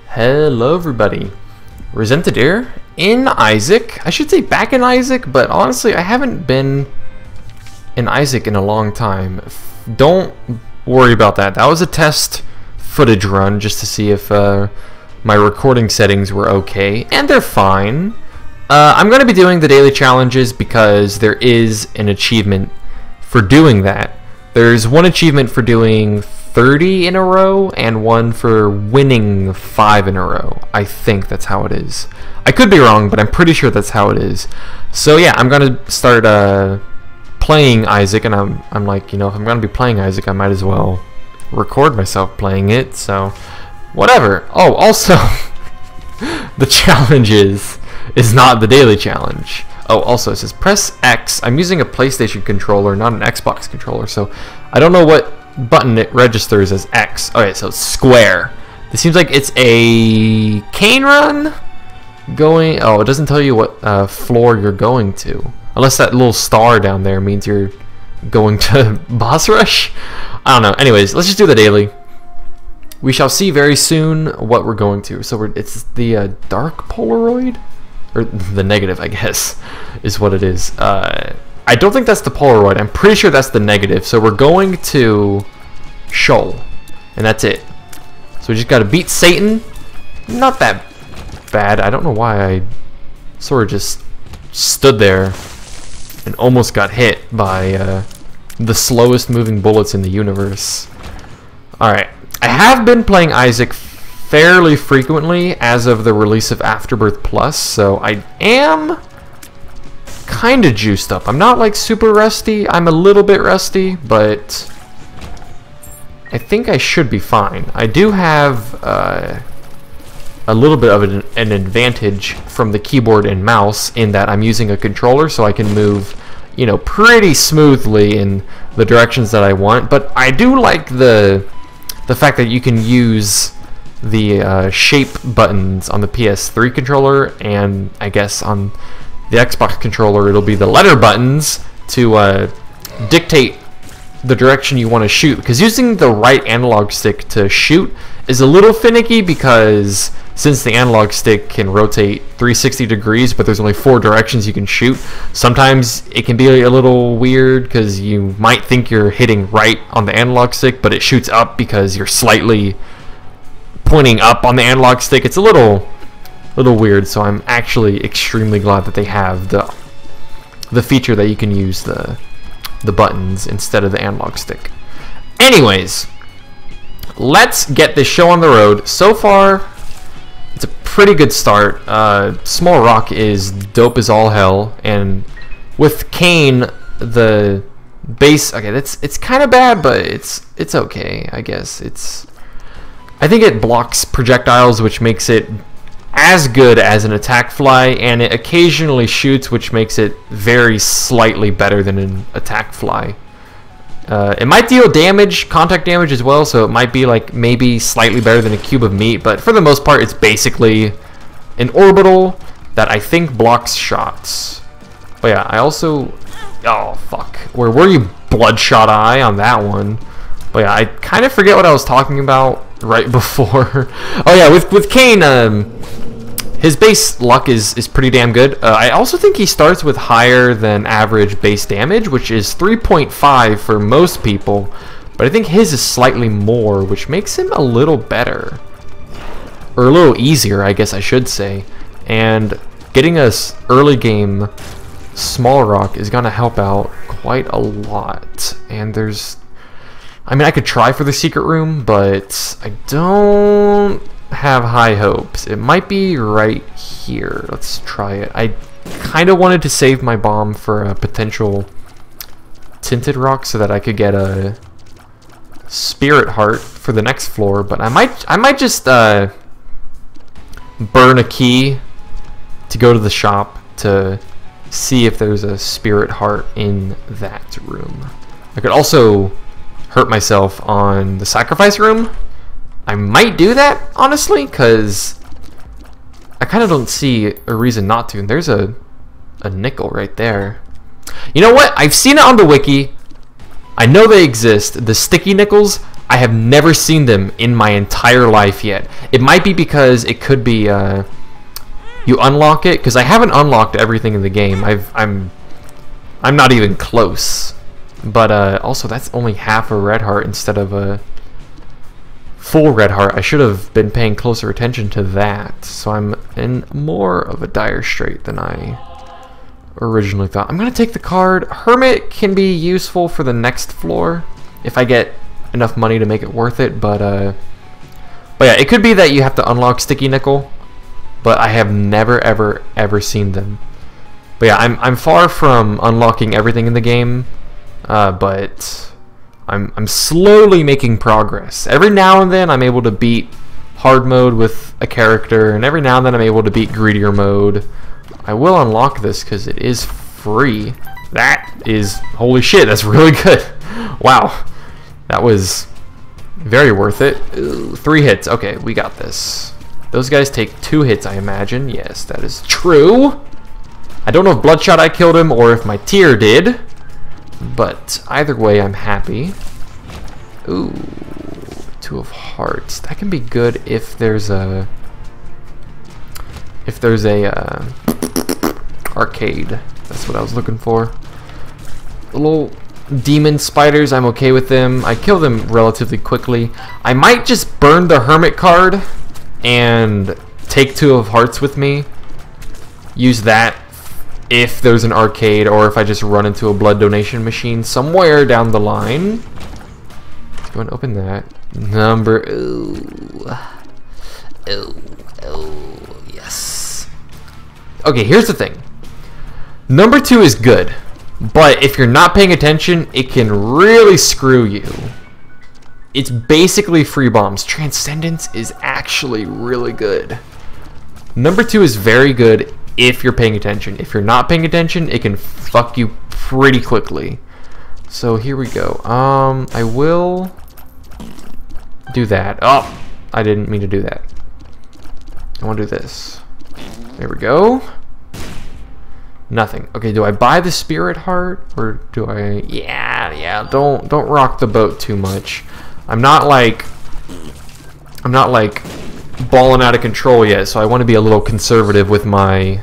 Hello everybody, Resented here in Isaac. I should say back in Isaac, but honestly I haven't been in Isaac in a long time. Don't worry about that. That was a test footage run just to see if my recording settings were okay, and they're fine. I'm going to be doing the daily challenges because there is an achievement for doing that. There's one achievement for doing 30 in a row and one for winning 5 in a row. I think that's how it is. I could be wrong, but I'm pretty sure that's how it is. So yeah, I'm gonna start playing Isaac, and I'm like, you know, if I'm gonna be playing Isaac, I might as well record myself playing it. So whatever. Oh, also the challenge is not the daily challenge. Oh, also it says press X. I'm using a PlayStation controller, not an Xbox controller, so I don't know what button it registers as X. Okay, so square. This seems like it's a cane run going. Oh, it doesn't tell you what floor you're going to, unless that little star down there means you're going to boss rush. I don't know. Anyways, let's just do the daily. We shall see very soon what we're going to. So it's the dark Polaroid, or the negative, I guess, is what it is. I don't think that's the Polaroid. I'm pretty sure that's the negative. So we're going to Shoal, and that's it. So we just got to beat Satan. Not that bad. I don't know why I sort of just stood there and almost got hit by the slowest moving bullets in the universe. Alright. I have been playing Isaac fairly frequently as of the release of Afterbirth Plus, so I am kind of juiced up. I'm not like super rusty. I'm a little bit rusty, but I think I should be fine. I do have a little bit of an advantage from the keyboard and mouse in that I'm using a controller, so I can move, you know, pretty smoothly in the directions that I want. But I do like the fact that you can use the shape buttons on the PS3 controller, and I guess on the Xbox controller it'll be the letter buttons to dictate the direction you want to shoot, because using the right analog stick to shoot is a little finicky, because since the analog stick can rotate 360 degrees but there's only 4 directions you can shoot, sometimes it can be a little weird because you might think you're hitting right on the analog stick but it shoots up because you're slightly pointing up on the analog stick. It's a little weird, so I'm actually extremely glad that they have the feature that you can use the buttons instead of the analog stick. Anyways, let's get this show on the road. So far, it's a pretty good start. Small Rock is dope as all hell, and with Kane, the base. Okay, it's kind of bad, but it's okay. I guess I think it blocks projectiles, which makes it as good as an attack fly, and it occasionally shoots, which makes it very slightly better than an attack fly. It might deal damage, contact damage as well, so it might be like maybe slightly better than a cube of meat, but for the most part it's basically an orbital that I think blocks shots. Oh yeah, I also... oh fuck, where were you, Bloodshot Eye, on that one? But yeah, I kind of forget what I was talking about right before. Oh yeah, with Kane, his base luck is pretty damn good. I also think he starts with higher than average base damage, which is 3.5 for most people, but I think his is slightly more, which makes him a little better, or a little easier, I guess I should say. And getting us early game Small Rock is gonna help out quite a lot. And there's, I mean, I could try for the secret room, but I don't have high hopes. It might be right here. Let's try it. I kind of wanted to save my bomb for a potential tinted rock so that I could get a spirit heart for the next floor, but I might just burn a key to go to the shop to see if there's a spirit heart in that room. I could also hurt myself on the sacrifice room. I might do that, honestly, because I kind of don't see a reason not to. And there's a nickel right there. You know what? I've seen it on the wiki. I know they exist. The sticky nickels. I have never seen them in my entire life yet. It might be because it could be you unlock it, because I haven't unlocked everything in the game. I'm not even close. But also, that's only half a red heart instead of a full red heart. I should have been paying closer attention to that. So I'm in more of a dire strait than I originally thought. I'm gonna take the card. Hermit can be useful for the next floor if I get enough money to make it worth it. But yeah, it could be that you have to unlock Sticky Nickel, but I have never ever seen them. But yeah, I'm far from unlocking everything in the game, but I'm slowly making progress. Every now and then I'm able to beat hard mode with a character, and every now and then I'm able to beat greedier mode. I will unlock this because it is free. That is, holy shit, that's really good. Wow, that was very worth it. Ooh, 3 hits. Okay, we got this. Those guys take 2 hits, I imagine. Yes, that is true. I don't know if Bloodshot I killed him or if my tear did, but either way, I'm happy. Ooh, 2 of Hearts. That can be good if there's a arcade. That's what I was looking for. The little demon spiders, I'm okay with them. I kill them relatively quickly. I might just burn the Hermit card and take 2 of Hearts with me. Use that if there's an arcade, or if I just run into a blood donation machine somewhere down the line. Let's go and open that. Ooh, yes. Okay, here's the thing. Number 2 is good, but if you're not paying attention, it can really screw you. It's basically free bombs. Transcendence is actually really good. Number 2 is very good if you're paying attention. If you're not paying attention, it can fuck you pretty quickly. So here we go. I will do that. Oh, I didn't mean to do that. I want to do this. There we go. Nothing. Okay, do I buy the spirit heart or do I? Yeah. Don't rock the boat too much. I'm not like balling out of control yet, so I want to be a little conservative with my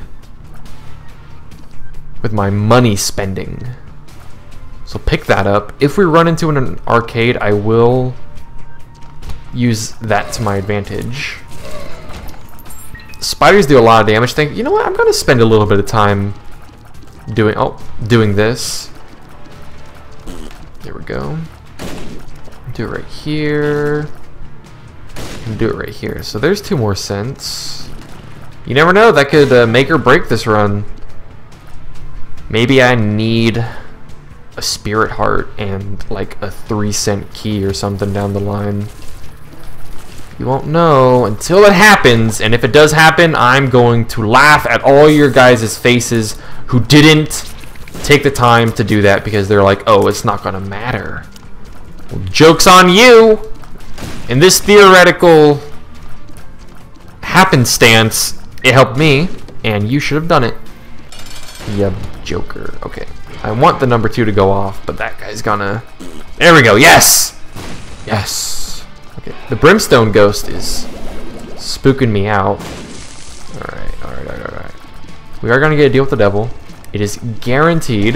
money spending. So pick that up. If we run into an arcade, I will use that to my advantage. Spiders do a lot of damage. You know what? I'm gonna spend a little bit of time doing this. There we go. Do it right here. And do it right here. So there's 2 more cents. You never know. That could make or break this run. Maybe I need a spirit heart and like a 3-cent key or something down the line. You won't know until it happens, and if it does happen, I'm going to laugh at all your guys' faces who didn't take the time to do that because they're like, oh, it's not gonna matter. Well, joke's on you! In this theoretical happenstance, it helped me, and you should have done it. Yeah, joker. Okay, I want the number 2 to go off, but that guy's gonna... There we go, yes! Yes! Okay, the Brimstone Ghost is spooking me out. Alright. We are gonna get a deal with the devil. It is guaranteed.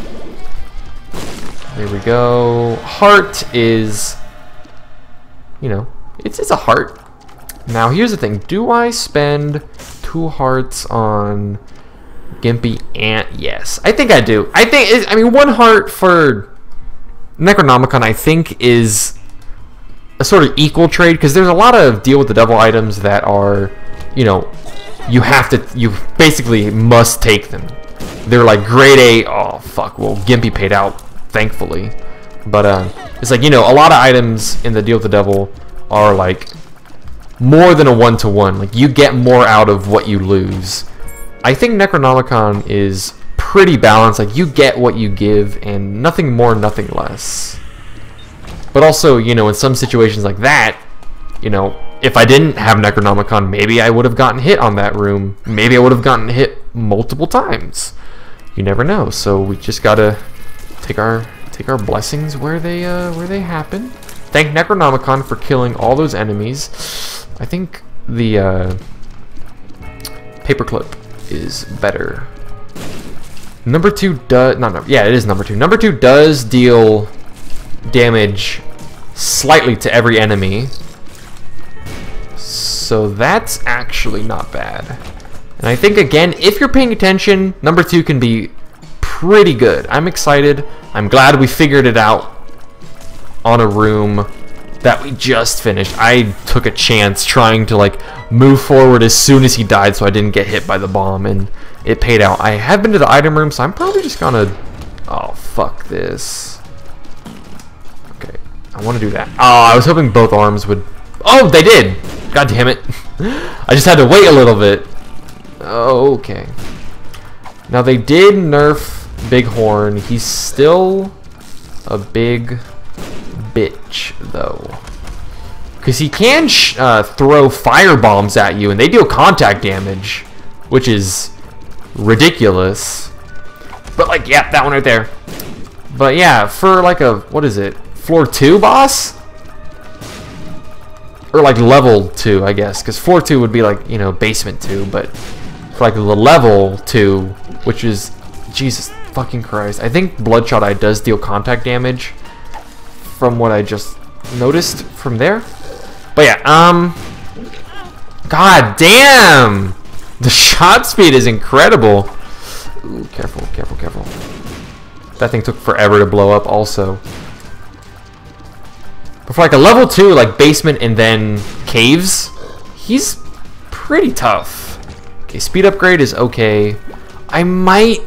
There we go. Heart is... You know, it's a heart. Now, here's the thing. Do I spend 2 hearts on Gimpy Ant? Yes, I think I do. I mean, 1 heart for Necronomicon, I think, is a sort of equal trade, because there's a lot of deal with the devil items that are, you know, you basically must take them. They're like grade A. Oh fuck, well, Gimpy paid out, thankfully. But it's like, you know, a lot of items in the deal with the devil are like more than a 1-to-1. Like, you get more out of what you lose. I think Necronomicon is pretty balanced. Like, you get what you give, and nothing more, nothing less. But also, you know, in some situations like that, you know, if I didn't have Necronomicon, maybe I would have gotten hit on that room. Maybe I would have gotten hit multiple times. You never know. So we just gotta take our blessings where they happen. thank Necronomicon for killing all those enemies. I think the paperclip is better. Number 2 does yeah, it is number 2. Number 2 does deal damage slightly to every enemy, so that's actually not bad. And I think, again, if you're paying attention, number 2 can be pretty good. I'm excited. I'm glad we figured it out on a room that we just finished. I took a chance trying to like move forward as soon as he died so I didn't get hit by the bomb, and it paid out. I have been to the item room, so I'm probably just gonna... Oh, fuck this. Okay, I want to do that. Oh, I was hoping both arms would... Oh, they did! God damn it. I just had to wait a little bit. Okay. Now, they did nerf Bighorn. He's still a big bitch, though. Because he can throw fire bombs at you, and they deal contact damage, which is ridiculous. But, like, yeah, that one right there. But, yeah, for, like, a, what is it, floor 2 boss? Or, like, level 2, I guess. Because floor 2 would be, like, you know, basement 2, but... For like the level 2, which is, Jesus fucking Christ, I think Bloodshot Eye does deal contact damage from what I just noticed from there. But yeah, god damn, the shot speed is incredible. Ooh, careful, careful, careful. That thing took forever to blow up also. But for like a level 2, like basement and then caves, he's pretty tough. Okay, speed upgrade is okay. I might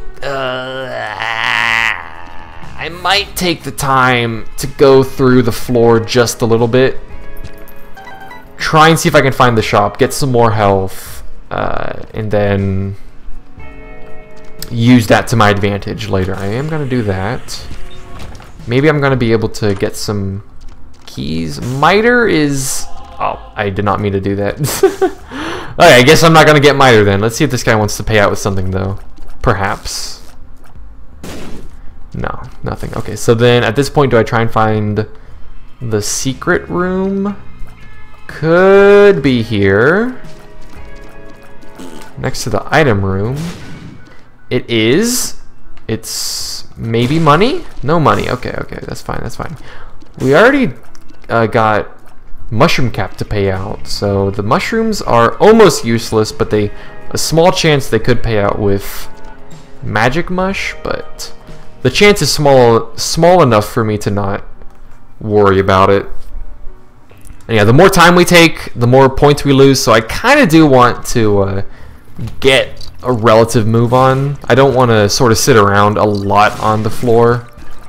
take the time to go through the floor just a little bit. Try and see if I can find the shop, get some more health, and then use that to my advantage later. I am gonna do that. Maybe I'm gonna be able to get some keys. Miter is... Oh, I did not mean to do that. Okay, I guess I'm not gonna get Miter then. Let's see if this guy wants to pay out with something though. Perhaps. No, nothing. Okay, so then at this point, do I try and find the secret room? Could be here. Next to the item room. It is. It's maybe money? No money. Okay, okay, that's fine, that's fine. We already got mushroom cap to pay out, so the mushrooms are almost useless, but a small chance they could pay out with magic mush, but the chance is small enough for me to not worry about it. And yeah, the more time we take, the more points we lose, so I kind of do want to get a relative move on. I don't want to sort of sit around a lot on the floor.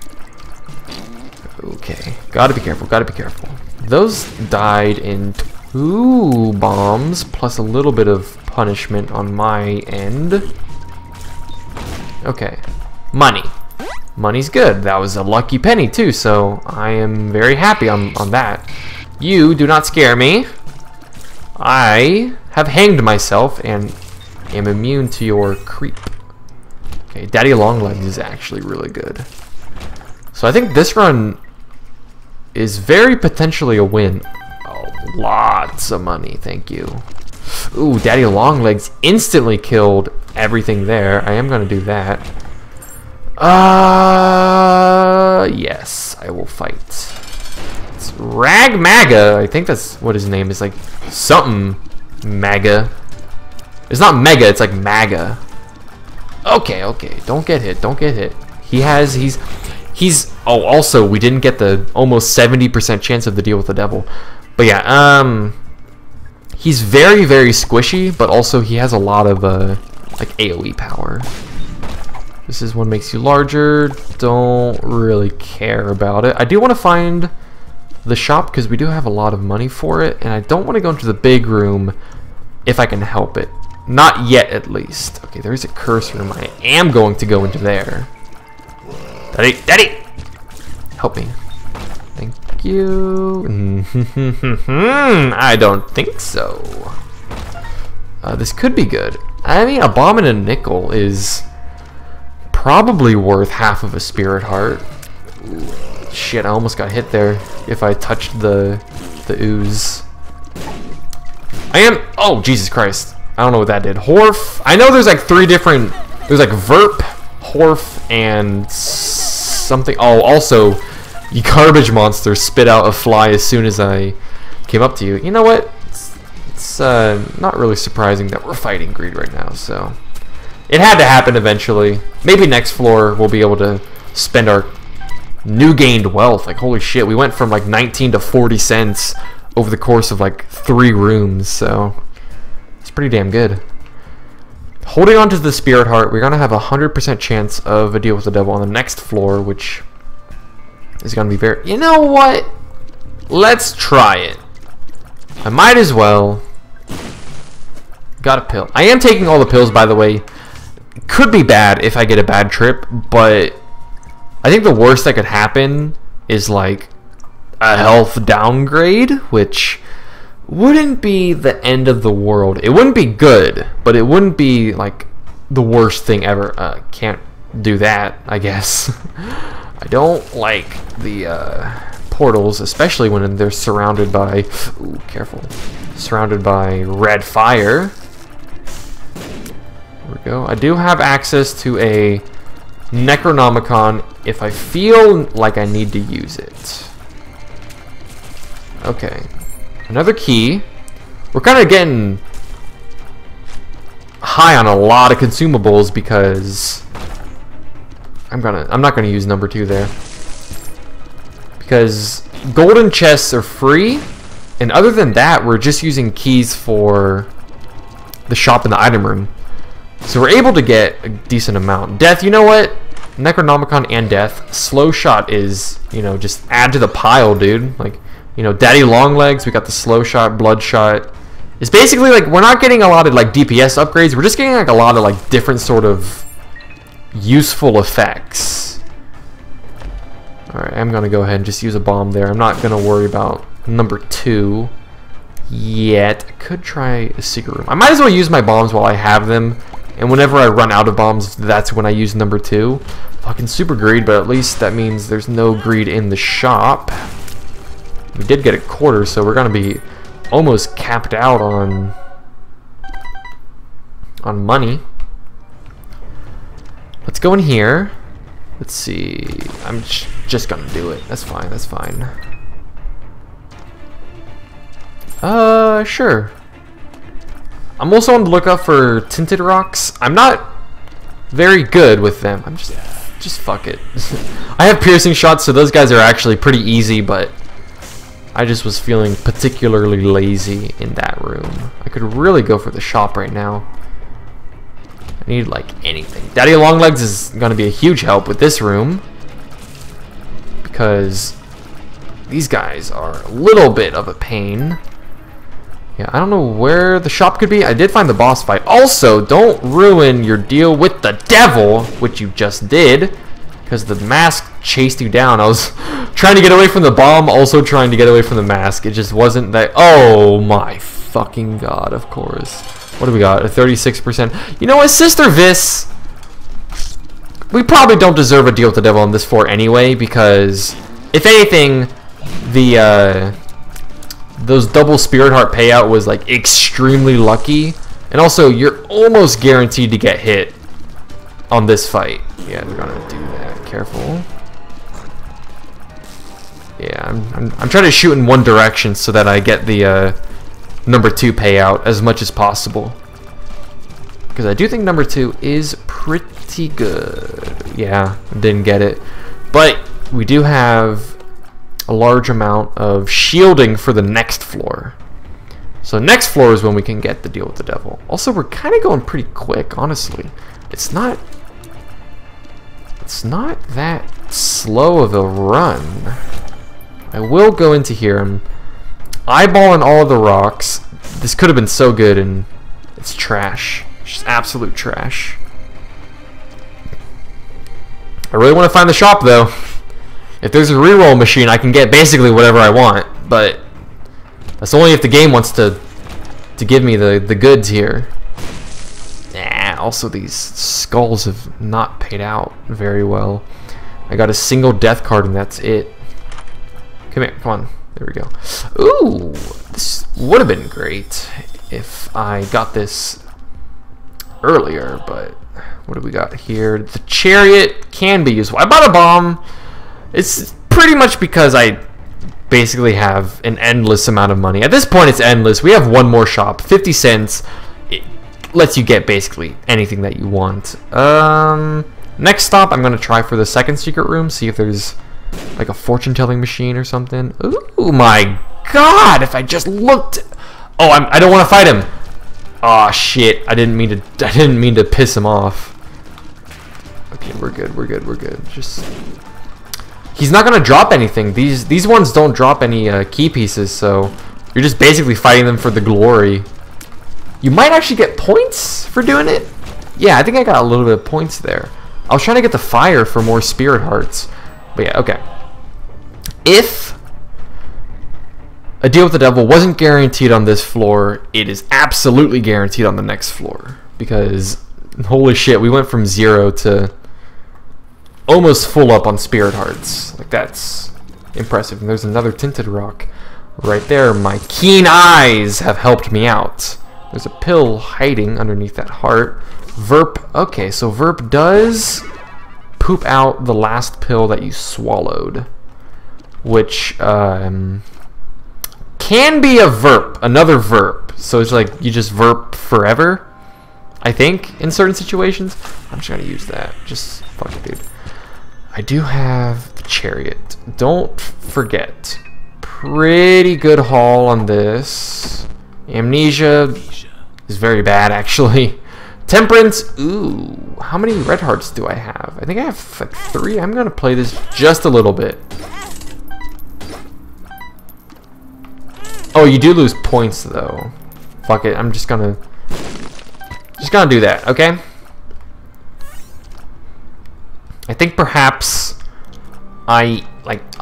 Okay, gotta be careful, gotta be careful. Those died in 2 bombs, plus a little bit of punishment on my end. Okay. Money. Money's good. That was a lucky penny, too, so I am very happy on that. You do not scare me. I have hanged myself and am immune to your creep. Okay, Daddy Longlegs is actually really good. So I think this run is very potentially a win. Oh, lots of money, thank you. Ooh, Daddy Longlegs instantly killed everything there. I am gonna do that. Yes, I will fight. It's Rag Maga. I think that's what his name is, like something Maga. It's not Mega, it's like Maga. Okay, okay, don't get hit, don't get hit. He's oh, also we didn't get the almost 70% chance of the deal with the devil. But yeah, he's very, very squishy, but also he has a lot of like AoE power. This is one makes you larger. Don't really care about it. I do want to find the shop because we do have a lot of money for it, and I don't want to go into the big room if I can help it. Not yet, at least. Okay, there's a curse room. I am going to go into there. Daddy, Daddy! Help me. Thank you. I don't think so. This could be good. I mean, a bomb and a nickel is probably worth half of a spirit heart. Shit, I almost got hit there if I touched the ooze. Oh, Jesus Christ. I don't know what that did. Horf. I know there's like 3 different, there's like Verp, Horf, and something. Oh, also, you garbage monster spit out a fly as soon as I came up to you. You know what? It's not really surprising that we're fighting greed right now, so. It had to happen eventually. Maybe next floor we'll be able to spend our new gained wealth. Like, holy shit, we went from like 19 to 40 cents over the course of like 3 rooms, so it's pretty damn good. Holding on to the spirit heart, we're gonna have 100% chance of a deal with the devil on the next floor, which is gonna be very. You know what? Let's try it. I might as well. Got a pill. I am taking all the pills, by the way. Could be bad if I get a bad trip, but I think the worst that could happen is like a health downgrade, which wouldn't be the end of the world. It wouldn't be good, but it wouldn't be like the worst thing ever. Can't do that, I guess. I don't like the portals, especially when they're surrounded by, ooh, careful, surrounded by red fire. There we go. I do have access to a Necronomicon if I feel like I need to use it. Okay. Another key. We're kind of getting high on a lot of consumables because I'm not gonna use number 2 there. Because golden chests are free, and other than that, we're just using keys for the shop in the item room. So we're able to get a decent amount. Death, you know what? Necronomicon and Death. Slow shot is, you know, just add to the pile, dude. Like, you know, Daddy Longlegs, we got the slow shot, blood shot. It's basically like, we're not getting a lot of like DPS upgrades. We're just getting like a lot of like different sort of useful effects. Alright, I'm gonna go ahead and just use a bomb there. I'm not gonna worry about number 2 yet. I could try a secret room. I might as well use my bombs while I have them. And whenever I run out of bombs, that's when I use number 2. Fucking super greed, but at least that means there's no greed in the shop. We did get a quarter, so we're gonna be almost capped out on money. Let's go in here. Let's see. I'm just gonna do it. That's fine. That's fine. Sure. I'm also on the lookout for tinted rocks. I'm not very good with them. I'm just fuck it. I have piercing shots, so those guys are actually pretty easy, but I just was feeling particularly lazy in that room. I could really go for the shop right now. I need like anything. Daddy Longlegs is gonna be a huge help with this room because these guys are a little bit of a pain. Yeah, I don't know where the shop could be. I did find the boss fight. Also, don't ruin your deal with the devil, which you just did, because the mask chased you down. I was trying to get away from the bomb, also trying to get away from the mask. It just wasn't that. Oh my fucking god, of course. What do we got? A 36%. You know what, Sister Vis? We probably don't deserve a deal with the devil on this floor anyway, because if anything, the those double spirit heart payout was like extremely lucky, and also you're almost guaranteed to get hit on this fight. Yeah, we're gonna do that. Careful. Yeah, I'm trying to shoot in one direction so that I get the number 2 payout as much as possible, because I do think number 2 is pretty good. Yeah, didn't get it, but we do have a large amount of shielding for the next floor. So next floor is when we can get the deal with the devil. Also, we're kind of going pretty quick, honestly. It's not that slow of a run. I will go into here. I'm eyeballing all of the rocks. This could have been so good, and it's trash. It's just absolute trash. I really want to find the shop, though. If there's a reroll machine, I can get basically whatever I want, but that's only if the game wants to give me the goods here. Also these skulls have not paid out very well. I got a single death card and that's it. Come here, come on. There we go. Ooh, this would have been great if I got this earlier, but what do we got here? The chariot can be useful. I bought a bomb. It's pretty much because I basically have an endless amount of money. At this point, it's endless. We have one more shop, 50 cents. It lets you get basically anything that you want. Next stop, I'm going to try for the second secret room, see if there's like a fortune-telling machine or something. Ooh, my God! If I just looked... Oh, I don't want to fight him. Oh shit! I didn't mean to piss him off. Okay, we're good. Just... He's not gonna drop anything. These ones don't drop any key pieces, so you're just basically fighting them for the glory. You might actually get points for doing it. Yeah, I think I got a little bit of points there. I was trying to get the fire for more spirit hearts. But yeah, okay. If a deal with the devil wasn't guaranteed on this floor, it is absolutely guaranteed on the next floor. Because, holy shit, we went from 0 to almost full up on spirit hearts. Like, that's impressive. And there's another tinted rock right there. My keen eyes have helped me out. There's a pill hiding underneath that heart. Verp, okay, so Verp does poop out the last pill that you swallowed, which can be a Verp, another Verp. So it's like you just Verp forever, I think, in certain situations. I'm just gonna use that. Just fuck it, dude. I do have the chariot. Don't forget. Pretty good haul on this. Amnesia is very bad, actually. Temperance, ooh, how many red hearts do I have? I think I have like 3. I'm gonna play this just a little bit. Oh, you do lose points though. Fuck it, I'm just gonna do that, okay? I think perhaps I like, oh,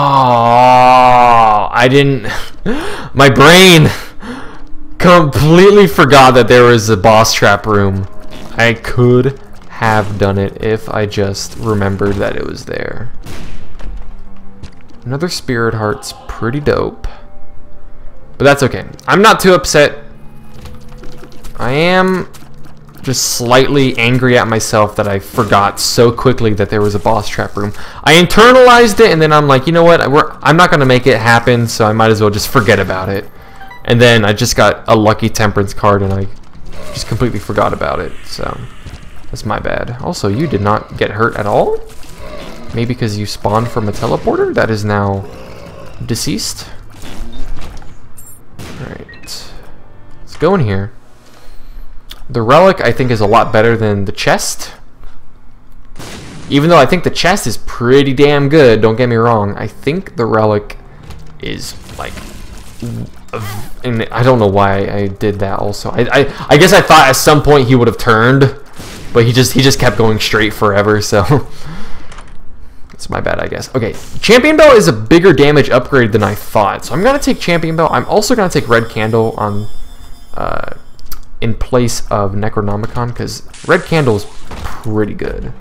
I didn't, my brain completely forgot that there was a boss trap room. I could have done it if I just remembered that it was there. Another spirit heart's pretty dope. But that's okay. I'm not too upset. I am just slightly angry at myself that I forgot so quickly that there was a boss trap room. I internalized it and then I'm like, you know what? I'm not going to make it happen, so I might as well just forget about it. And then I just got a lucky temperance card and I just completely forgot about it. So that's my bad. Also, you did not get hurt at all? Maybe because you spawned from a teleporter that is now deceased? Alright. Let's go in here. The relic, I think, is a lot better than the chest. Even though I think the chest is pretty damn good, don't get me wrong. I think the relic is, like... And I don't know why I did that also. I guess I thought at some point he would have turned, but he just kept going straight forever, so... It's my bad, I guess. Okay, Champion Bell is a bigger damage upgrade than I thought, so I'm going to take Champion Bell. I'm also going to take Red Candle on... in place of Necronomicon, because Red Candle is pretty good.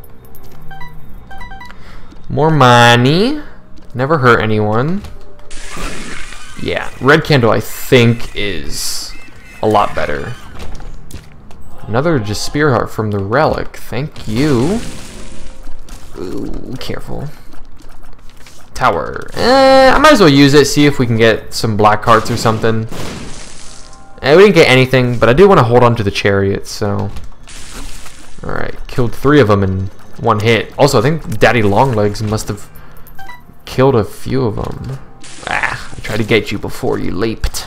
More money. Never hurt anyone. Yeah, Red Candle I think is a lot better. Another just Spear Heart from the Relic. Thank you. Ooh, careful. Tower. I might as well use it, see if we can get some black hearts or something. We didn't get anything, but I do want to hold on to the chariot, so... Alright, killed 3 of them in 1 hit. Also, I think Daddy Longlegs must have killed a few of them. Ah, I tried to get you before you leaped.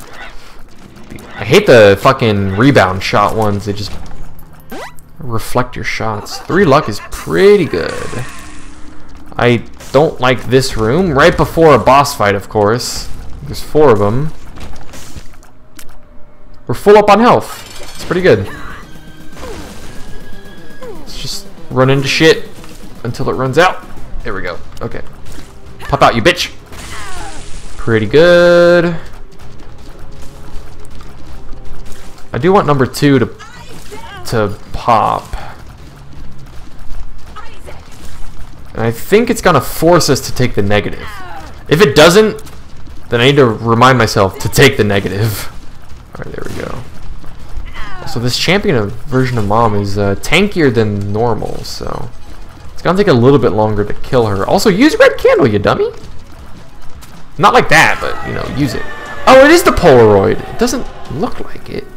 I hate the fucking rebound shot ones. They just reflect your shots. 3 luck is pretty good. I don't like this room. Right before a boss fight, of course. There's 4 of them. We're full up on health. It's pretty good. Let's just run into shit until it runs out. There we go. Okay. Pop out, you bitch. Pretty good. I do want number 2 to pop. And I think it's gonna force us to take the negative. If it doesn't, then I need to remind myself to take the negative. Alright, there we go. So this champion version of Mom is tankier than normal, so it's gonna take a little bit longer to kill her. Also, use red candle, you dummy! Not like that, but, you know, use it. Oh, it is the Polaroid. It doesn't look like it.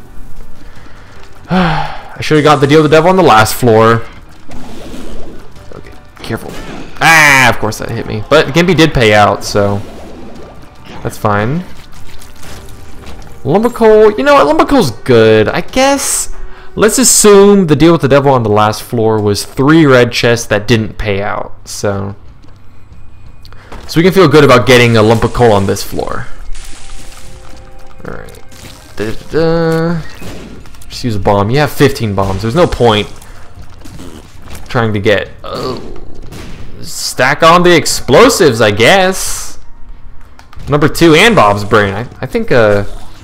I should have got the deal with the devil on the last floor. Okay, careful. Ah, of course that hit me. But Gimpy did pay out, so that's fine. Lumbercoal, you know what? Lumbercoal's good. I guess let's assume the deal with the devil on the last floor was 3 red chests that didn't pay out. So we can feel good about getting a lump of coal on this floor. Alright. Just use a bomb. You have 15 bombs. There's no point trying to get... stack on the explosives, I guess. Number 2 and Bob's brain. I think the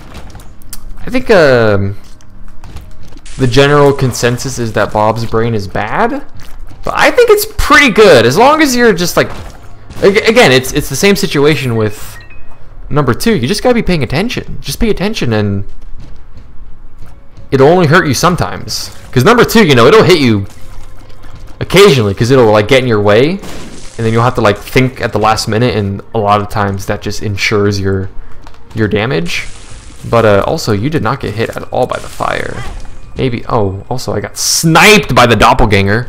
general consensus is that Bob's brain is bad, but I think it's pretty good as long as you're just like, again, it's the same situation with number 2. You just gotta be paying attention. Just pay attention, and it'll only hurt you sometimes. Because number 2, you know, it'll hit you occasionally because it'll like get in your way, and then you'll have to like think at the last minute, and a lot of times that just ensures your damage. But also, you did not get hit at all by the fire. Maybe, oh, also I got sniped by the doppelganger.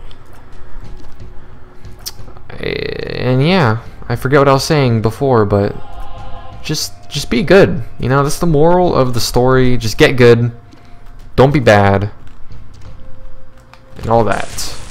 And yeah, I forget what I was saying before, but just be good. You know, that's the moral of the story. Just get good. Don't be bad. And all that.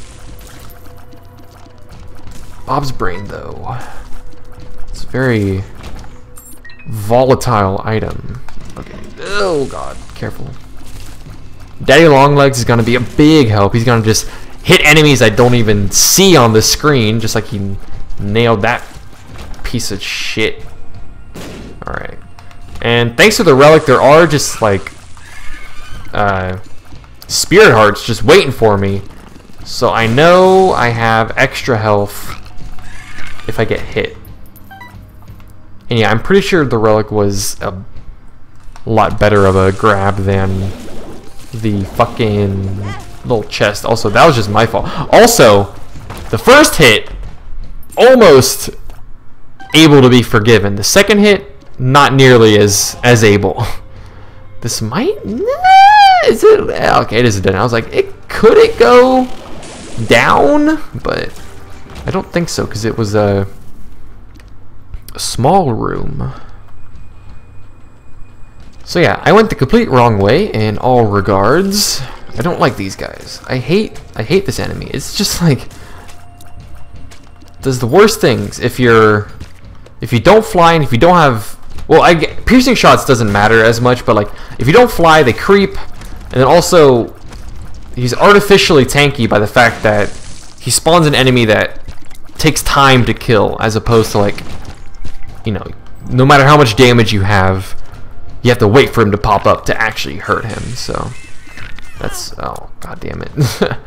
Bob's brain, though. It's a very volatile item. Okay. Oh god, careful. Daddy Longlegs is gonna be a big help. He's gonna just hit enemies I don't even see on the screen, just like he nailed that piece of shit. Alright. And thanks to the relic, there are just like spirit hearts just waiting for me. So I know I have extra health if I get hit. And yeah, I'm pretty sure the relic was a lot better of a grab than the fucking little chest. Also, that was just my fault. Also, the first hit, almost able to be forgiven. The second hit, not nearly as able. This might... is it? Okay, it is done. I was like, could it go down? But I don't think so, because it was a small room. So yeah, I went the complete wrong way in all regards. I don't like these guys. I hate this enemy. It's just like does the worst things. If you don't fly and if you don't have, well, piercing shots doesn't matter as much, but like if you don't fly, they creep, and then also he's artificially tanky by the fact that he spawns an enemy that takes time to kill, as opposed to like, you know, no matter how much damage you have to wait for him to pop up to actually hurt him. So that's, oh god damn it.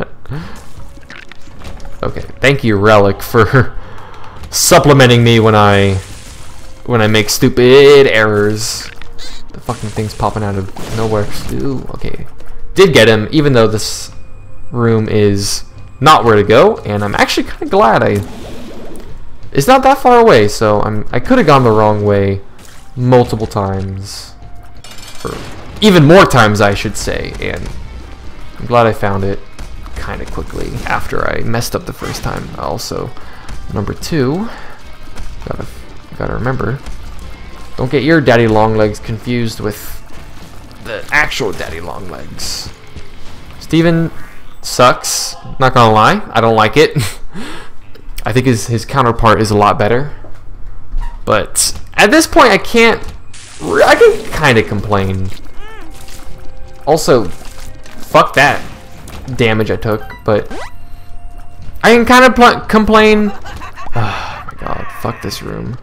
Okay, thank you Relic for supplementing me when I make stupid errors. The fucking thing's popping out of nowhere. Ooh, okay, did get him, even though this room is not where to go, and I'm actually kind of glad it's not that far away. So I could have gone the wrong way multiple times, or even more times I should say, and I'm glad I found it kind of quickly after I messed up the first time. Also, number 2, gotta remember, don't get your Daddy Longlegs confused with the actual Daddy Longlegs. Steven sucks, not gonna lie, I don't like it. I think his counterpart is a lot better, but at this point I can kind of complain. Also, fuck that damage I took, but I can kind of complain. Oh my god, fuck this room.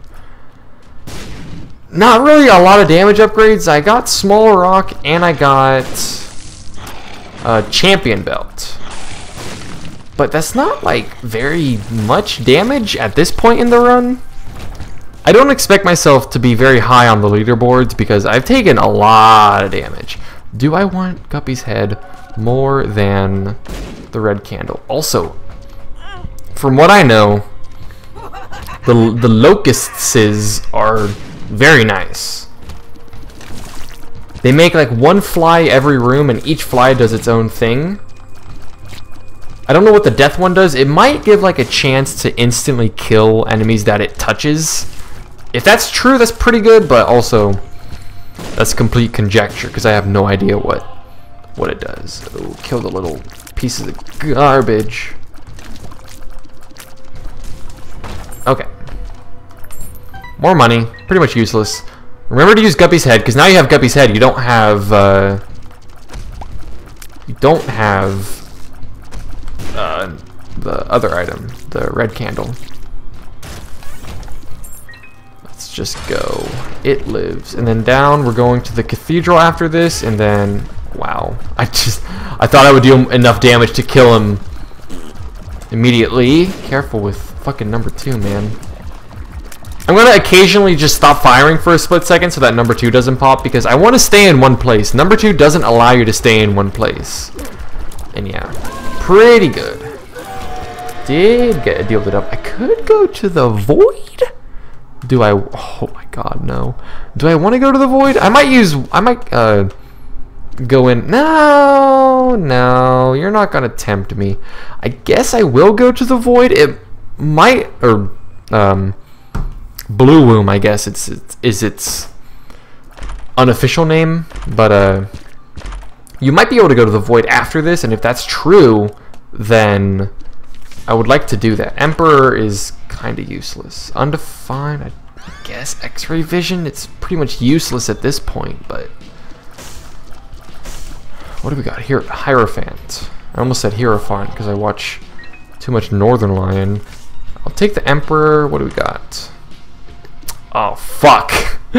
Not really a lot of damage upgrades. I got Small Rock and I got a Champion Belt, but that's not like very much damage at this point in the run. I don't expect myself to be very high on the leaderboards because I've taken a lot of damage. Do I want Guppy's head more than the red candle? Also, from what I know, the locusts are very nice. They make like one fly every room, and each fly does its own thing. I don't know what the death one does. It might give like a chance to instantly kill enemies that it touches. If that's true, that's pretty good, but also that's complete conjecture because I have no idea what it does. Oh, kill the little pieces of garbage. Okay. More money. Pretty much useless. Remember to use Guppy's head, because now you have Guppy's head. You don't have the other item, the red candle. Let's just go. It lives. And then down, we're going to the cathedral after this, and then, wow. I thought I would do enough damage to kill him immediately. Careful with fucking number 2, man. I'm going to occasionally just stop firing for a split second so that number 2 doesn't pop, because I want to stay in one place. Number 2 doesn't allow you to stay in one place. And yeah, pretty good. Did get a deal with it up. I could go to the void. Do I? Oh my god, no. Do I want to go to the void? I might go in. No, you're not going to tempt me. I guess I will go to the void. It might, or Blue Womb, I guess is its unofficial name, but you might be able to go to the void after this, and if that's true, then I would like to do that. Emperor is kind of useless. Undefined, I guess. X-ray vision, it's pretty much useless at this point, but what do we got here? Hierophant. I almost said Hierophant because I watch too much Northern Lion. I'll take the Emperor. What do we got? Oh, fuck.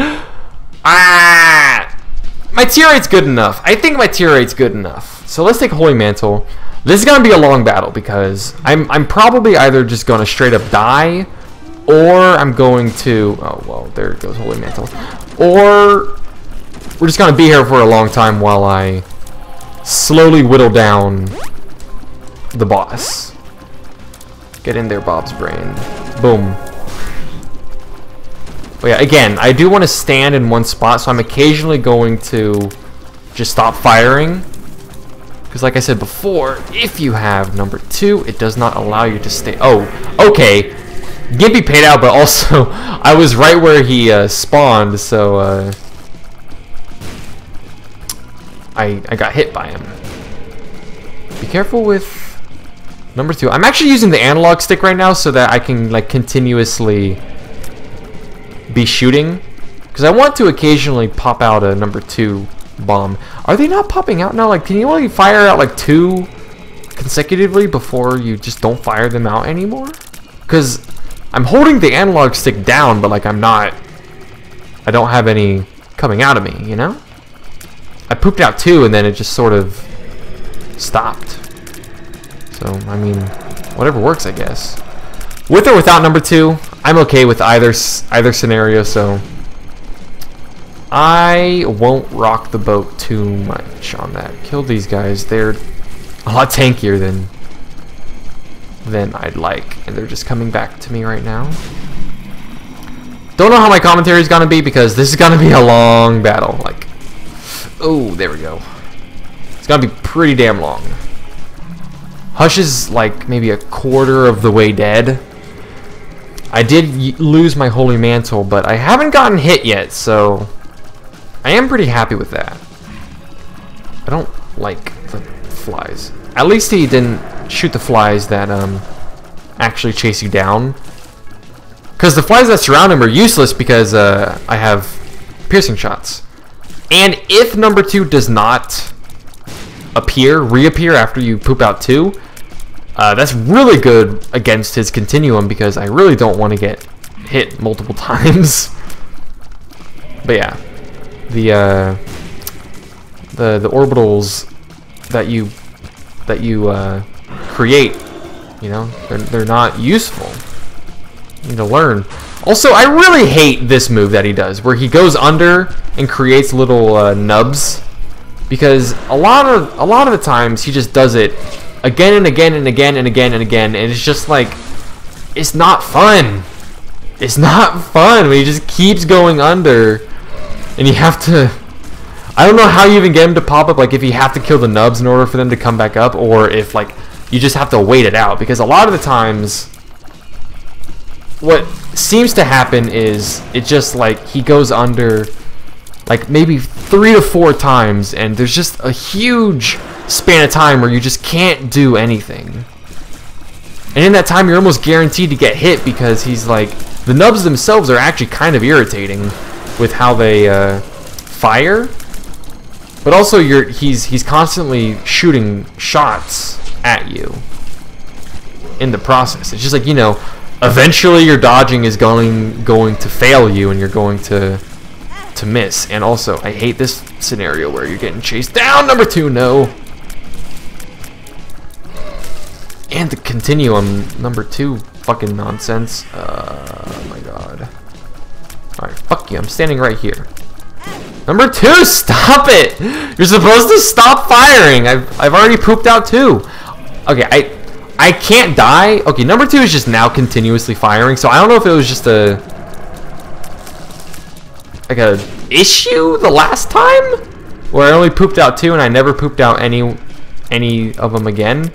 Ah! My tier rate's good enough. I think my tier rate's good enough. So let's take Holy Mantle. This is going to be a long battle because I'm probably either just going to straight up die, or I'm going to... Oh, well, there goes Holy Mantle. Or we're just going to be here for a long time while I slowly whittle down the boss. Get in there, Bob's brain. Boom. But yeah, again, I do want to stand in one spot, so I'm occasionally going to just stop firing. Because like I said before, if you have number 2, it does not allow you to stay. Oh, okay. Gimpy paid out, but also I was right where he spawned, so I got hit by him. Be careful with number 2. I'm actually using the analog stick right now so that I can like continuously be shooting, because I want to occasionally pop out a number 2 bomb. Are they not popping out now? Like, can you only fire out like 2 consecutively before you just don't fire them out anymore? Because I'm holding the analog stick down, but like I don't have any coming out of me, you know? I pooped out 2 and then it just sort of stopped. So, I mean, whatever works, I guess. With or without number 2, I'm okay with either scenario, so I won't rock the boat too much on that. Kill these guys. They're a lot tankier than I'd like, and they're just coming back to me right now. Don't know how my commentary is gonna be because this is gonna be a long battle. Like, oh, there we go. It's gonna be pretty damn long. Hush is like maybe a quarter of the way dead. I did lose my Holy Mantle, but I haven't gotten hit yet, so I am pretty happy with that. I don't like the flies. At least he didn't shoot the flies that actually chase you down. Because the flies that surround him are useless because I have piercing shots. And if number 2 does not reappear after you poop out 2, that's really good against his continuum because I really don't want to get hit multiple times. But yeah, the orbitals that you create, you know, they're not useful. You need to learn. Also, I really hate this move that he does, where he goes under and creates little nubs, because a lot of the times he just does it again and again and again and again and again, and it's just like, it's not fun. It's not fun when he just keeps going under, and you have to. I don't know how you even get him to pop up. Like if you have to kill the nubs in order for them to come back up, or if like you just have to wait it out, because a lot of the times what seems to happen is it just like he goes under like maybe 3 to 4 times, and there's just a huge span of time where you just can't do anything. And in that time you're almost guaranteed to get hit, because he's like, the nubs themselves are actually kind of irritating with how they fire. But also he's constantly shooting shots at you in the process. It's just like, you know, eventually your dodging is going to fail you, and you're going to miss. And also, I hate this scenario where you're getting chased down. Number 2, no. And the continuum, number 2, fucking nonsense. Oh my god. Alright, fuck you. I'm standing right here. Number 2, stop it! You're supposed to stop firing. I've already pooped out 2. Okay, I can't die. Okay, number 2 is just now continuously firing, so I don't know if it was just a issue the last time where I only pooped out 2 and I never pooped out any of them again.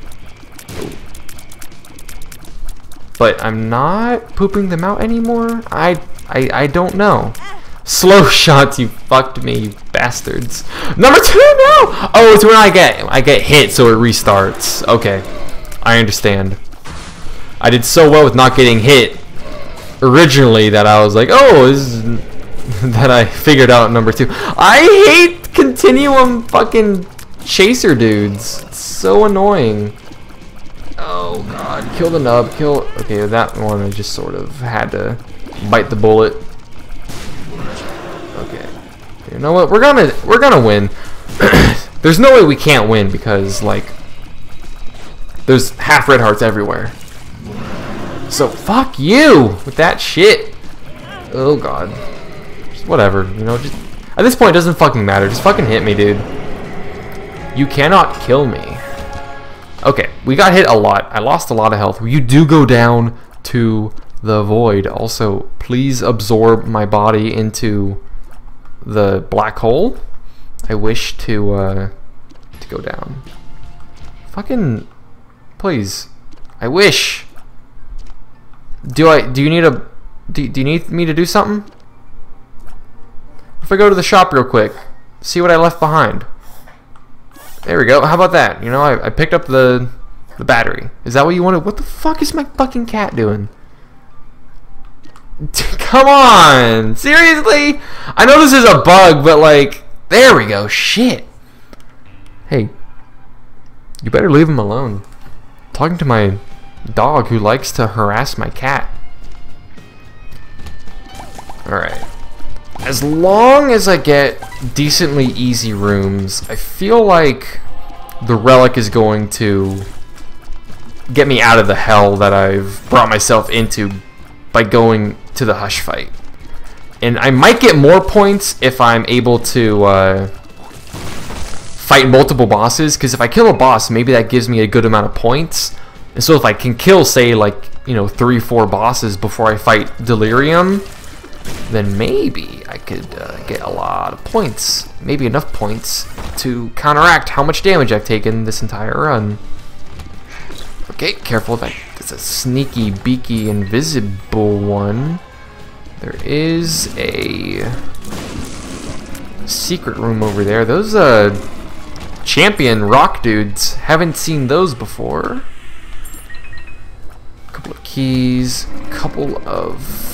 But I'm not pooping them out anymore. I don't know. Slow shots, you fucked me, you bastards. Number 2, no! Oh, it's when I get hit, so it restarts. Okay, I understand. I did so well with not getting hit originally that I was like, oh, this is that I figured out number 2. I hate continuum fucking chaser dudes. It's so annoying. Oh god, kill the nub, kill. Okay, that one I just sort of had to bite the bullet. Okay, you know what? We're gonna win. There's no way we can't win, because like there's half red hearts everywhere. So fuck you with that shit. Oh god, just whatever. You know, just at this point it doesn't fucking matter. Just fucking hit me, dude. You cannot kill me. Okay, we got hit a lot. I lost a lot of health. You do go down to the void. Also, please absorb my body into the black hole. I wish to go down. Fucking please. I wish. Do you need me to do something? If I go to the shop real quick, see what I left behind. There we go. How about that? You know, I picked up the battery. Is that what you wanted? What the fuck is my fucking cat doing? Come on! Seriously? I know this is a bug, but like, there we go. Shit. Hey, you better leave him alone. I'm talking to my dog who likes to harass my cat. Alright. As long as I get decently easy rooms, I feel like the relic is going to get me out of the hell that I've brought myself into by going to the hush fight. And I might get more points if I'm able to fight multiple bosses, because if I kill a boss, maybe that gives me a good amount of points. And so if I can kill, say, like, you know, 3-4 bosses before I fight Delirium, then maybe I could get a lot of points. Maybe enough points to counteract how much damage I've taken this entire run. Okay, careful, that's a sneaky, beaky, invisible one. There is a secret room over there. Those champion rock dudes, haven't seen those before. A couple of keys, a couple of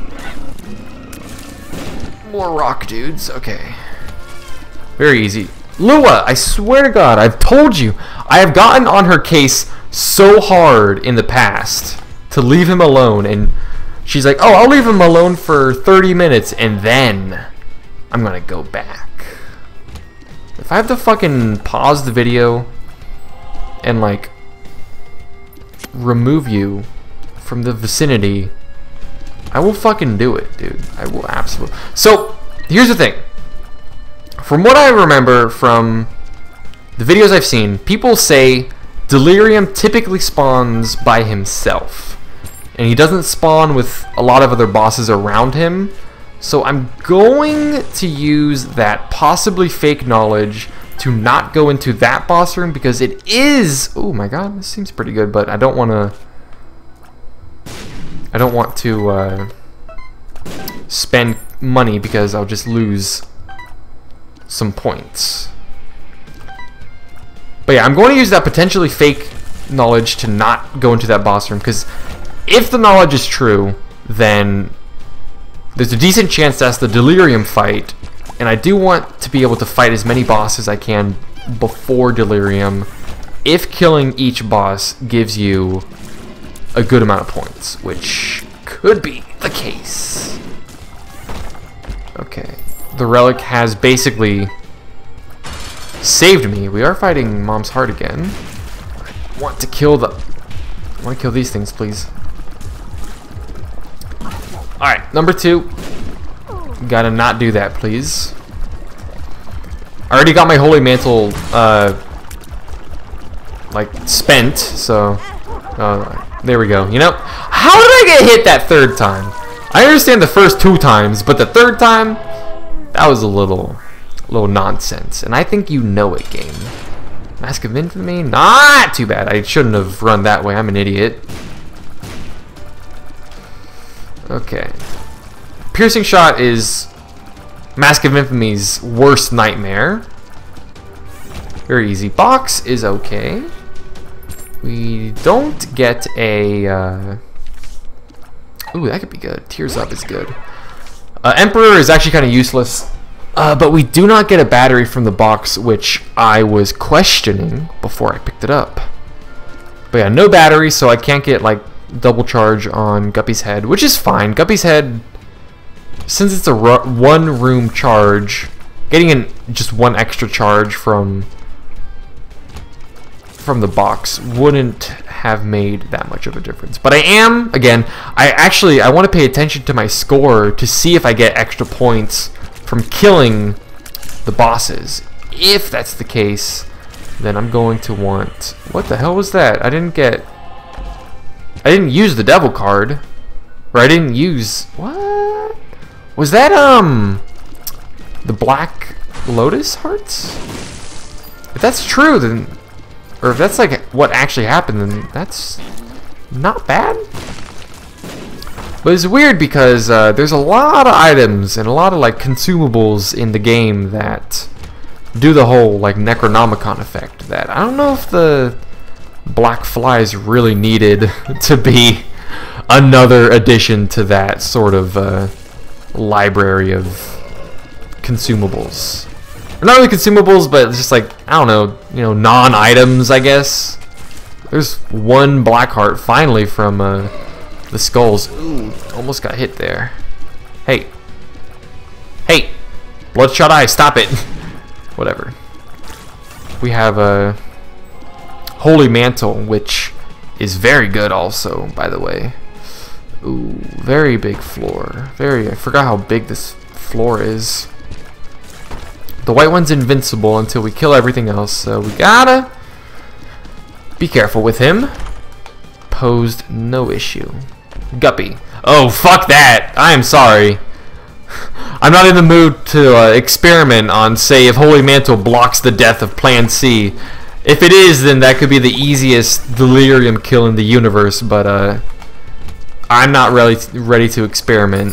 more rock dudes. Okay, very easy. Lua, I swear to God, I've told you, I have gotten on her case so hard in the past to leave him alone, and she's like, oh, I'll leave him alone for 30 minutes and then I'm gonna go back. If I have to fucking pause the video and like remove you from the vicinity I will fucking do it, dude. I will absolutely. So, here's the thing. From what I remember from the videos I've seen, people say Delirium typically spawns by himself. And he doesn't spawn with a lot of other bosses around him. So I'm going to use that possibly fake knowledge to not go into that boss room because it is... Oh my god, this seems pretty good, but I don't want to spend money because I'll just lose some points. But yeah, I'm going to use that potentially fake knowledge to not go into that boss room because if the knowledge is true, then there's a decent chance that's the Delirium fight, and I do want to be able to fight as many bosses as I can before Delirium if killing each boss gives you a good amount of points, which could be the case. Okay, the relic has basically saved me. We are fighting Mom's Heart again. I want to kill these things, please. Alright, number 2. Gotta not do that, please. I already got my Holy Mantle, like, spent, so... there we go. You know, how did I get hit that 3rd time? I understand the first 2 times, but the 3rd time, that was a little nonsense. And I think you know it, game. Mask of Infamy? Not too bad. I shouldn't have run that way. I'm an idiot. Okay. Piercing Shot is Mask of Infamy's worst nightmare. Very easy. Box is okay. We don't get a... Ooh, that could be good. Tears Up is good. Emperor is actually kind of useless. But we do not get a battery from the box, which I was questioning before I picked it up. But yeah, no battery, so I can't get, like, double charge on Guppy's head, which is fine. Guppy's head, since it's a one room charge, getting just one extra charge from the box wouldn't have made that much of a difference. But I am, again, I want to pay attention to my score to see if I get extra points from killing the bosses. If that's the case, then I'm going to want... What the hell was that? I didn't use the devil card. Or I didn't use... What? Was that, the Black Lotus hearts? If that's true, then... Or if that's, like, what actually happened, then that's not bad. But it's weird because there's a lot of items and a lot of, like, consumables in the game that do the whole, like, Necronomicon effect. That I don't know if the Black Flies really needed to be another addition to that sort of library of consumables. Or not really consumables, but it's just like, I don't know, you know, non-items, I guess. There's one black heart finally from the skulls. Ooh, almost got hit there. Hey. Hey! Bloodshot Eye, stop it! Whatever. We have a Holy Mantle, which is very good also, by the way. Ooh, very big floor. I forgot how big this floor is. The white one's invincible until we kill everything else, so we gotta be careful with him. Posed no issue. Guppy. Oh, fuck that! I am sorry. I'm not in the mood to experiment on, say, if Holy Mantle blocks the death of Plan C. If it is, then that could be the easiest Delirium kill in the universe, but I'm not really ready to experiment.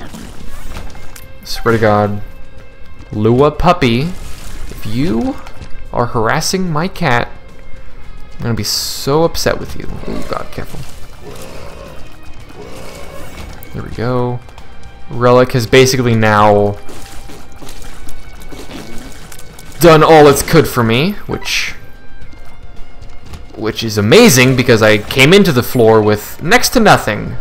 Swear to God. Lua Puppy, if you are harassing my cat, I'm gonna be so upset with you. Oh God, careful. There we go. Relic has basically now done all it's could for me, which is amazing because I came into the floor with next to nothing.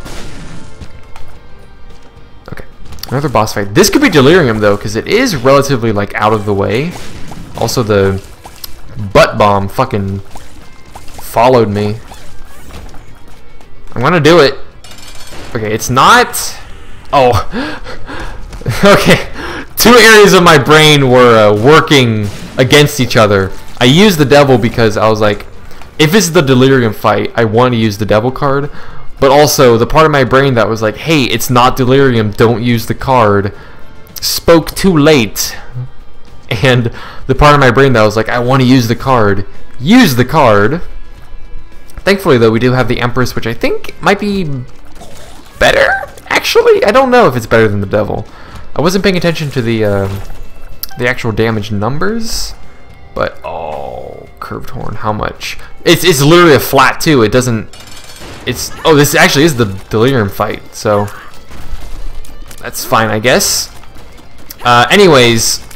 Another boss fight. This could be Delirium though, because it is relatively like out of the way. Also, the butt bomb fucking followed me. I'm gonna do it. Okay, it's not... Oh. Okay. Two areas of my brain were working against each other. I used the devil because I was like, if it's the delirium fight, I want to use the devil card. But also, the part of my brain that was like, hey, it's not delirium, don't use the card, spoke too late. And the part of my brain that was like, I want to use the card, use the card. Thankfully, though, we do have the Empress, which I think might be better, actually. I don't know if it's better than the devil. I wasn't paying attention to the actual damage numbers. But, oh, curved horn, how much? It's literally a flat, too. It doesn't... It's... Oh, this actually is the delirium fight, so... That's fine, I guess. Anyways...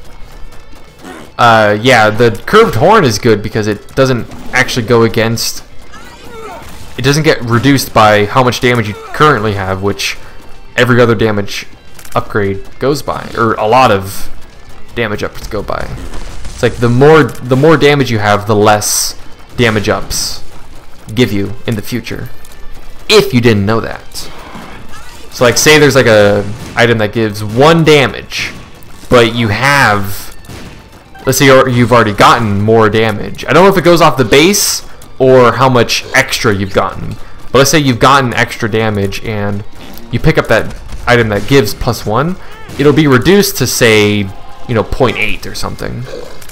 yeah, the curved horn is good because it doesn't actually go against... It doesn't get reduced by how much damage you currently have, which every other damage upgrade goes by. Or a lot of damage ups go by. It's like the more damage you have, the less damage ups give you in the future. If you didn't know that. So like say there's like a item that gives 1 damage, but you have, let's say you've already gotten more damage. I don't know if it goes off the base or how much extra you've gotten. But let's say you've gotten extra damage and you pick up that item that gives +1, it'll be reduced to say, you know, 0.8 or something.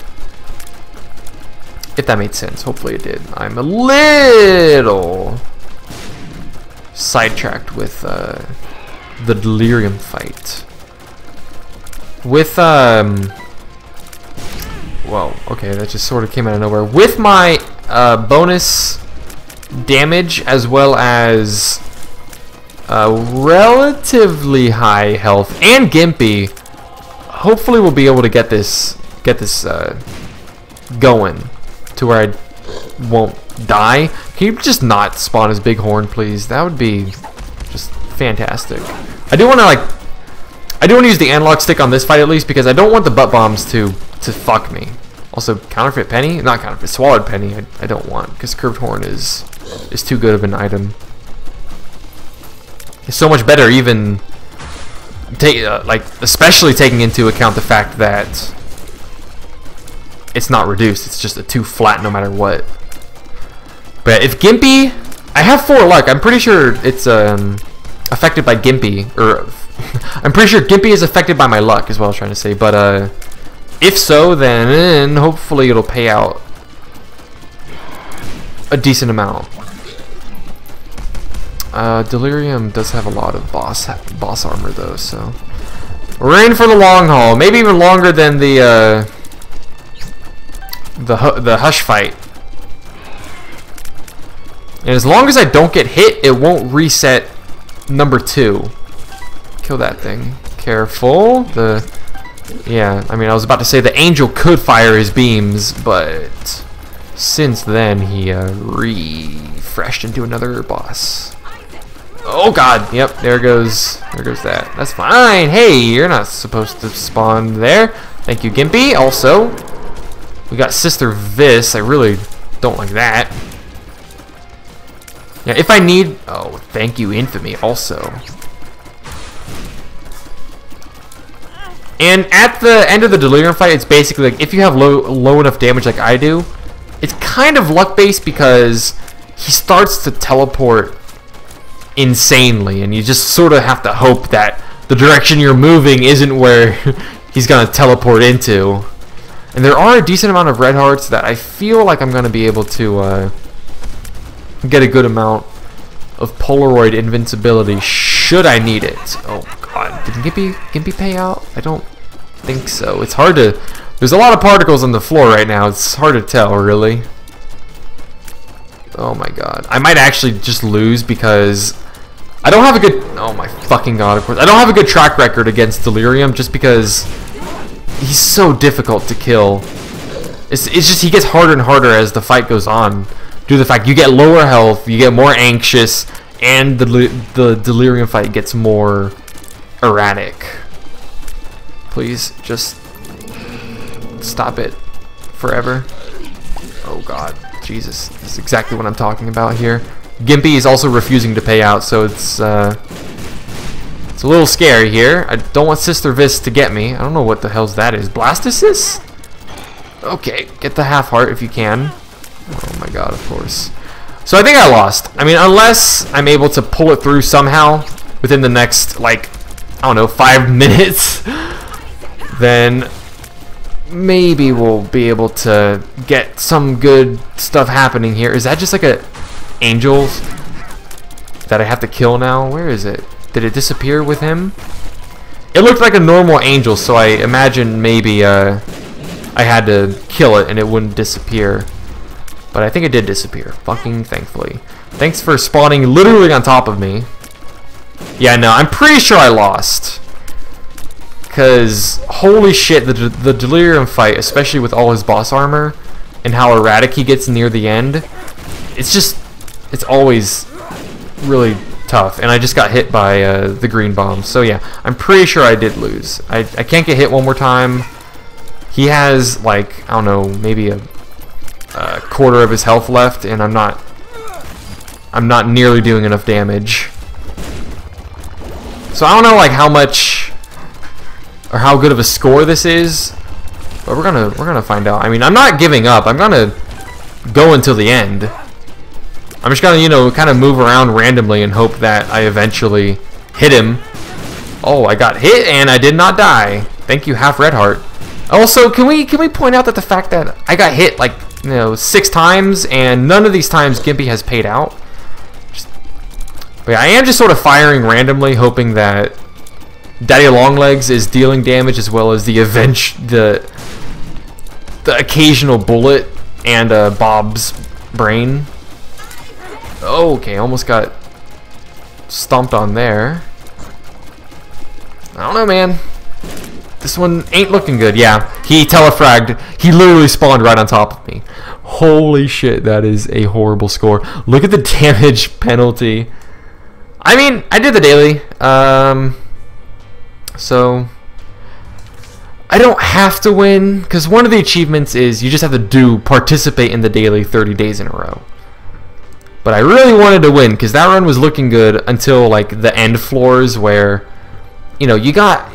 If that made sense. Hopefully it did. I'm a little sidetracked with the delirium fight. With well, okay, that just sort of came out of nowhere. With my bonus damage as well as relatively high health and Gimpy, hopefully we'll be able to get this going to where I won't die. Can you just not spawn his big horn, please? That would be just fantastic. I do want to use the analog stick on this fight at least because I don't want the butt bombs to fuck me. Also, counterfeit penny, not counterfeit, swallowed penny. I don't want because curved horn is too good of an item. It's so much better, even like especially taking into account the fact that it's not reduced. It's just a 2 flat no matter what. But if Gimpy, I have 4 luck. I'm pretty sure it's affected by Gimpy, or I'm pretty sure Gimpy is affected by my luck is what I was trying to say. But if so, then hopefully it'll pay out a decent amount. Delirium does have a lot of boss armor though, so we're in for the long haul. Maybe even longer than the Hush fight. And as long as I don't get hit, it won't reset number 2. Kill that thing. Careful. Yeah, I mean, I was about to say the angel could fire his beams, but since then he refreshed into another boss. Oh god, yep, there goes that. That's fine. Hey, you're not supposed to spawn there. Thank you, Gimpy. Also, we got Sister Vis. I really don't like that. Yeah, if I need... Oh, thank you, Infamy, also. And at the end of the Delirium fight, it's basically like, if you have low enough damage like I do, it's kind of luck-based because he starts to teleport insanely, and you just sort of have to hope that the direction you're moving isn't where he's going to teleport into. And there are a decent amount of red hearts that I feel like I'm going to be able to get a good amount of Polaroid invincibility should I need it. Oh god, did Gimpy pay out? I don't think so. It's hard to... There's a lot of particles on the floor right now. It's hard to tell, really. Oh my god. I might actually just lose because I don't have a good... Oh my fucking god, of course. I don't have a good track record against Delirium just because he's so difficult to kill. It's just he gets harder and harder as the fight goes on. Due to the fact you get lower health, you get more anxious, and the Delirium fight gets more erratic. Please, just stop it forever. Oh god, Jesus, this is exactly what I'm talking about here. Gimpy is also refusing to pay out, so it's It's a little scary here. I don't want Sister Vis to get me. I don't know what the hell's that is. Blastocyst? Okay, get the half heart if you can. Oh my god, of course. So I think I lost. I mean, unless I'm able to pull it through somehow within the next, like, I don't know, 5 minutes, then maybe we'll be able to get some good stuff happening here. Is that just like a angels that I have to kill now? Where is it? Did it disappear with him? It looked like a normal angel, so I imagine maybe I had to kill it and it wouldn't disappear. But I think it did disappear, fucking thankfully. Thanks for spawning literally on top of me. Yeah, no, I'm pretty sure I lost. Because, holy shit, the Delirium fight, especially with all his boss armor, and how erratic he gets near the end, it's always really tough. And I just got hit by the green bomb. So yeah, I'm pretty sure I did lose. I can't get hit one more time. He has, like, I don't know, maybe a quarter of his health left, and I'm not nearly doing enough damage. So I don't know, like, how much or how good of a score this is, but we're gonna find out. I mean, I'm not giving up. I'm gonna go until the end. I'm just gonna, you know, kind of move around randomly and hope that I eventually hit him. Oh, I got hit and I did not die. Thank you, half red heart. Also, can we point out that the fact that I got hit like, you know, 6 times and none of these times Gimpy has paid out. But yeah, I am just sort of firing randomly, hoping that Daddy Longlegs is dealing damage as well as the occasional bullet and Bob's brain. Okay, almost got stomped on there. I don't know, man. This one ain't looking good. Yeah, he telefragged. He literally spawned right on top of me. Holy shit, that is a horrible score. Look at the damage penalty. I mean, I did the daily. So I don't have to win, because one of the achievements is you just have to participate in the daily 30 days in a row. But I really wanted to win, because that run was looking good until like the end floors where, you know, you got...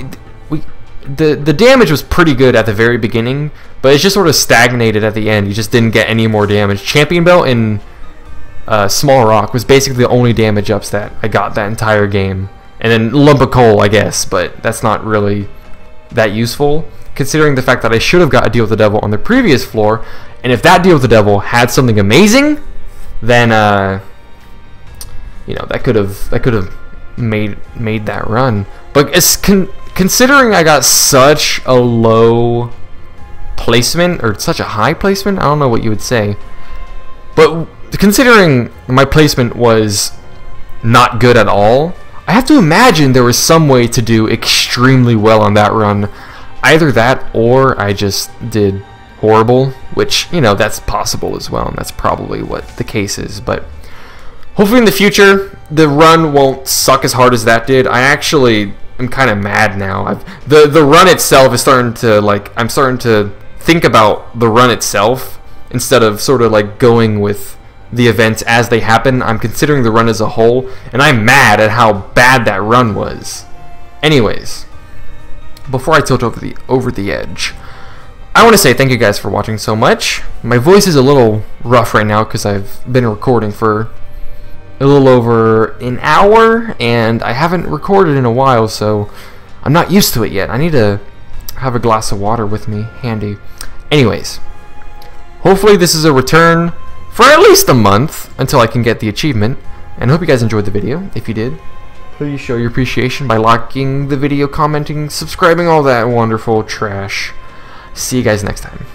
The damage was pretty good at the very beginning, but it's just sort of stagnated at the end. You just didn't get any more damage. Champion Belt and Small Rock was basically the only damage ups that I got that entire game. And then Lump of Coal, I guess, but that's not really that useful, considering the fact that I should have got a Deal with the Devil on the previous floor, and if that Deal with the Devil had something amazing, then you know, that could have made that run. But it's considering I got such a low placement, or such a high placement, I don't know what you would say, but considering my placement was not good at all, I have to imagine there was some way to do extremely well on that run. Either that or I just did horrible, which, you know, that's possible as well, and that's probably what the case is. But hopefully in the future the run won't suck as hard as that did. I actually am kind of mad now. The run itself is starting to, like, I'm starting to think about the run itself instead of sort of like going with the events as they happen. I'm considering the run as a whole, and I'm mad at how bad that run was. Anyways, before I tilt over the edge, I want to say thank you guys for watching so much. My voice is a little rough right now because I've been recording for a little over an hour, and I haven't recorded in a while, so I'm not used to it yet. I need to have a glass of water with me handy. Anyways, hopefully this is a return for at least a month until I can get the achievement, and I hope you guys enjoyed the video. If you did, please show your appreciation by liking the video, commenting, subscribing, all that wonderful trash. See you guys next time.